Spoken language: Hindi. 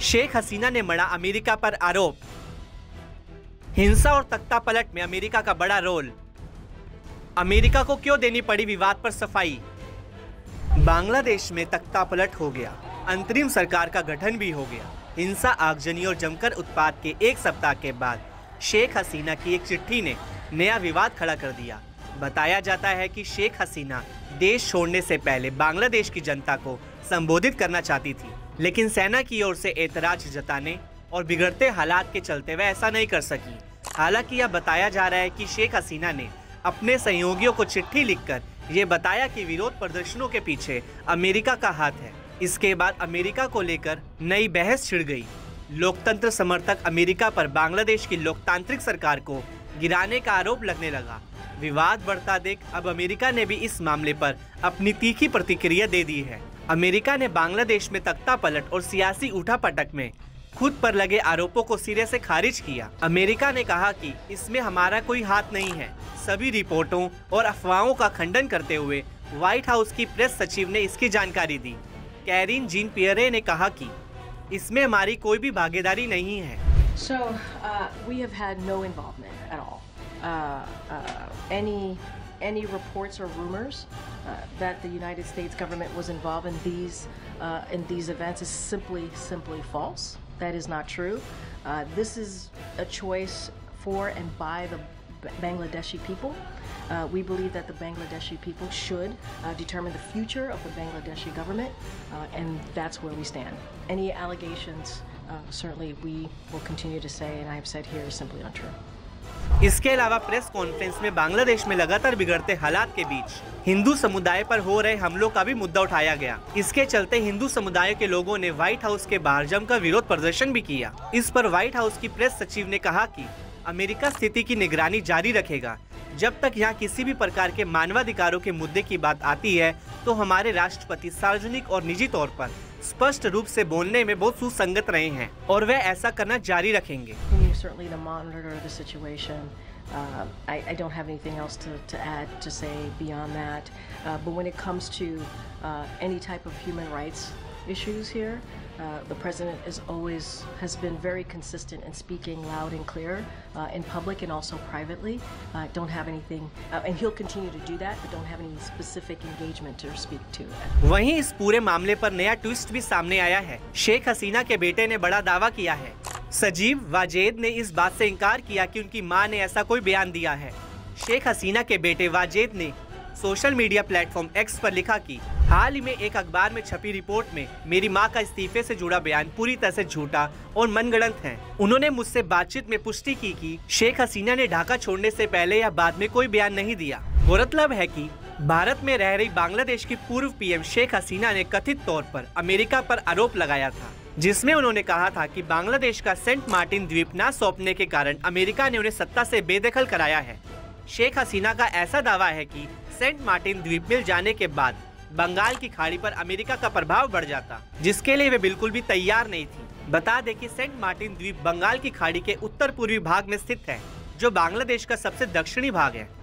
शेख हसीना ने मढ़ा अमेरिका पर आरोप। हिंसा और तख्तापलट में अमेरिका का बड़ा रोल। अमेरिका को क्यों देनी पड़ी विवाद पर सफाई। बांग्लादेश में तख्तापलट हो गया, अंतरिम सरकार का गठन भी हो गया। हिंसा, आगजनी और जमकर उत्पात के एक सप्ताह के बाद शेख हसीना की एक चिट्ठी ने नया विवाद खड़ा कर दिया। बताया जाता है कि शेख हसीना देश छोड़ने से पहले बांग्लादेश की जनता को संबोधित करना चाहती थी, लेकिन सेना की ओर से एतराज जताने और बिगड़ते हालात के चलते वह ऐसा नहीं कर सकी। हालांकि यह बताया जा रहा है कि शेख हसीना ने अपने सहयोगियों को चिट्ठी लिखकर ये बताया कि विरोध प्रदर्शनों के पीछे अमेरिका का हाथ है। इसके बाद अमेरिका को लेकर नई बहस छिड़ गई। लोकतंत्र समर्थक अमेरिका पर बांग्लादेश की लोकतांत्रिक सरकार को गिराने का आरोप लगने लगा। विवाद बढ़ता देख अब अमेरिका ने भी इस मामले पर अपनी तीखी प्रतिक्रिया दे दी है। अमेरिका ने बांग्लादेश में तख्तापलट और सियासी उठापटक में खुद पर लगे आरोपों को सिरे से खारिज किया। अमेरिका ने कहा कि इसमें हमारा कोई हाथ नहीं है। सभी रिपोर्टों और अफवाहों का खंडन करते हुए व्हाइट हाउस की प्रेस सचिव ने इसकी जानकारी दी। कैरिन जीन पियरे ने कहा कि इसमें हमारी कोई भी भागीदारी नहीं है। So we have had no involvement at all. Any reports or rumors that the United States government was involved in these events is simply false. That is not true. This is a choice for and by the Bangladeshi people. We believe that the Bangladeshi people should determine the future of the Bangladeshi government, and that's where we stand. Any allegations, certainly we will continue to say, and I have said here, is simply untrue. इसके अलावा प्रेस कॉन्फ्रेंस में बांग्लादेश में लगातार बिगड़ते हालात के बीच हिंदू समुदाय पर हो रहे हमलों का भी मुद्दा उठाया गया। इसके चलते हिंदू समुदाय के लोगों ने व्हाइट हाउस के बाहर जमकर विरोध प्रदर्शन भी किया। इस पर व्हाइट हाउस की प्रेस सचिव ने कहा कि अमेरिका स्थिति की निगरानी जारी रखेगा। जब तक यहाँ किसी भी प्रकार के मानवाधिकारों के मुद्दे की बात आती है तो हमारे राष्ट्रपति सार्वजनिक और निजी तौर पर स्पष्ट रूप से बोलने में बहुत सुसंगत रहे हैं और वे ऐसा करना जारी रखेंगे। Certainly to monitor the situation. I don't have anything else to add to say beyond that. But when it comes to any type of human rights issues here, the president has been very consistent in speaking loud and clear in public and also privately. Don't have anything, and he'll continue to do that, but don't have any specific engagement to speak to. वहीं इस पूरे मामले पर नया ट्विस्ट भी सामने आया है। शेख हसीना के बेटे ने बड़ा दावा किया है। सजीव वाजेद ने इस बात से इनकार किया कि उनकी मां ने ऐसा कोई बयान दिया है। शेख हसीना के बेटे वाजेद ने सोशल मीडिया प्लेटफॉर्म एक्स पर लिखा कि हाल ही में एक अखबार में छपी रिपोर्ट में मेरी मां का इस्तीफे से जुड़ा बयान पूरी तरह से झूठा और मनगढ़ंत है। उन्होंने मुझसे बातचीत में पुष्टि की कि शेख हसीना ने ढाका छोड़ने से पहले या बाद में कोई बयान नहीं दिया। गौरतलब है कि भारत में रह रही बांग्लादेश की पूर्व पीएम शेख हसीना ने कथित तौर पर अमेरिका पर आरोप लगाया था, जिसमें उन्होंने कहा था कि बांग्लादेश का सेंट मार्टिन द्वीप न सौंपने के कारण अमेरिका ने उन्हें सत्ता से बेदखल कराया है। शेख हसीना का ऐसा दावा है कि सेंट मार्टिन द्वीप मिल जाने के बाद बंगाल की खाड़ी पर अमेरिका का प्रभाव बढ़ जाता, जिसके लिए वे बिल्कुल भी तैयार नहीं थी। बता दें कि सेंट मार्टिन द्वीप बंगाल की खाड़ी के उत्तर पूर्वी भाग में स्थित है, जो बांग्लादेश का सबसे दक्षिणी भाग है।